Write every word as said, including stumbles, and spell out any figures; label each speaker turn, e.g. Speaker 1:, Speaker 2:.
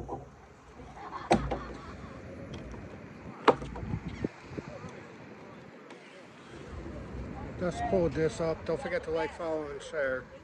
Speaker 1: Just pulled this up. Don't forget to like, follow, and share.